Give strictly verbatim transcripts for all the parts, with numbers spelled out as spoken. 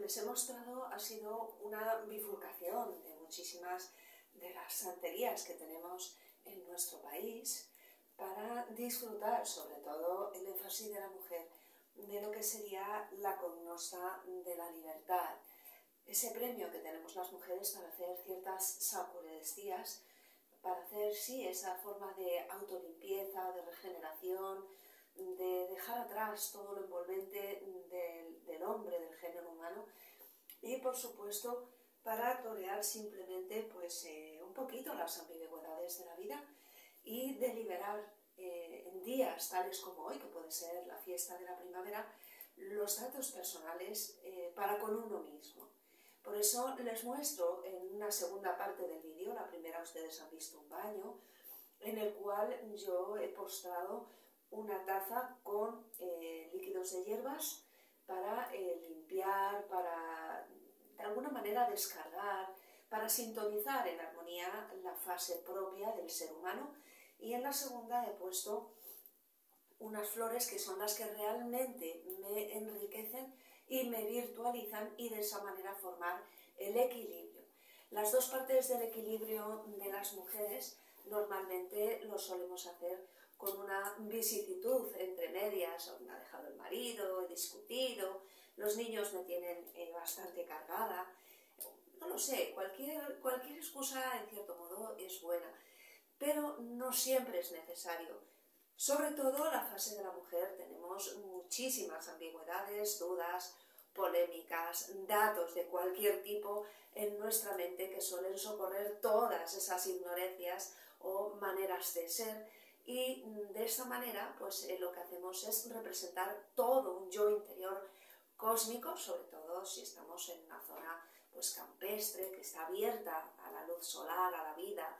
les he mostrado ha sido una bifurcación de muchísimas de las santerías que tenemos en nuestro país para disfrutar, sobre todo el énfasis de la mujer, de lo que sería la cognosta de la libertad. Ese premio que tenemos las mujeres para hacer ciertas sacurestías, para hacer, sí, esa forma de autolimpieza, de regeneración, de dejar atrás todo lo envolvente del, del hombre, del género humano, y por supuesto para torear simplemente pues, eh, un poquito las ambigüedades de la vida y de liberar eh, en días tales como hoy, que puede ser la fiesta de la primavera, los datos personales eh, para con uno mismo. Por eso les muestro en una segunda parte del vídeo, la primera ustedes han visto un baño, en el cual yo he postrado una taza con eh, líquidos de hierbas para eh, limpiar, para de alguna manera descargar, para sintonizar en armonía la fase propia del ser humano. Y en la segunda he puesto unas flores que son las que realmente me enriquecen y me virtualizan y de esa manera formar el equilibrio. Las dos partes del equilibrio de las mujeres normalmente lo solemos hacer con una vicisitud entre medias, me ha dejado el marido, he discutido, los niños me tienen eh, bastante cargada, no lo sé, cualquier, cualquier excusa en cierto modo es buena, pero no siempre es necesario. Sobre todo la fase de la mujer tenemos muchísimas ambigüedades, dudas, polémicas, datos de cualquier tipo en nuestra mente que suelen socorrer todas esas ignorancias o maneras de ser, y de esta manera pues eh, lo que hacemos es representar todo un yo interior cósmico, sobre todo si estamos en una zona pues campestre, que está abierta a la luz solar, a la vida,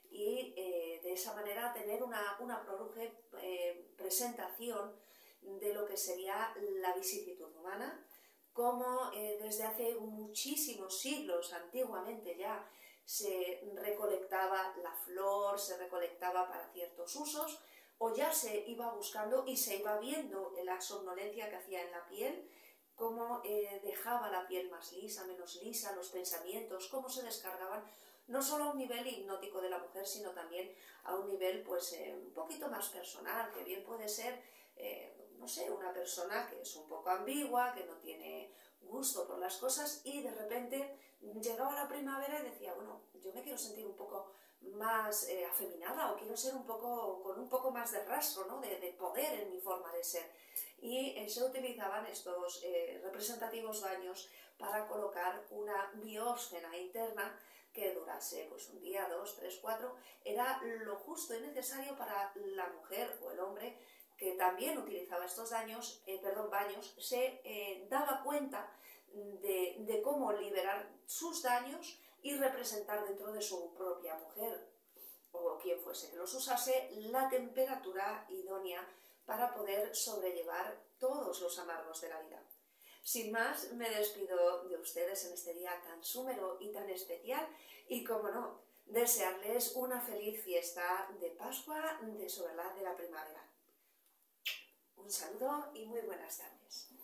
y eh, de esa manera tener una, una proluje eh, presentación de lo que sería la vicisitud humana, como eh, desde hace muchísimos siglos, antiguamente ya, se recolectaba la flor, se recolectaba para ciertos usos, o ya se iba buscando y se iba viendo la somnolencia que hacía en la piel, cómo eh, dejaba la piel más lisa, menos lisa, los pensamientos, cómo se descargaban, no solo a un nivel hipnótico de la mujer, sino también a un nivel pues, eh, un poquito más personal, que bien puede ser, eh, no sé, una persona que es un poco ambigua, que no tiene gusto por las cosas, y de repente llegaba la primavera y decía, bueno, yo me quiero sentir un poco más eh, afeminada, o quiero ser un poco, con un poco más de rastro, ¿no? de, de poder en mi forma de ser. Y eh, se utilizaban estos eh, representativos baños para colocar una biosfera interna que durase pues, un día, dos, tres, cuatro, era lo justo y necesario para la mujer o el hombre que también utilizaba estos daños, eh, perdón, baños, se eh, daba cuenta de, de cómo liberar sus daños y representar dentro de su propia mujer, o quien fuese que los usase, la temperatura idónea para poder sobrellevar todos los amargos de la vida. Sin más, me despido de ustedes en este día tan súmero y tan especial, y como no, desearles una feliz fiesta de Pascua de Soberlá de la primavera. Un saludo y muy buenas tardes.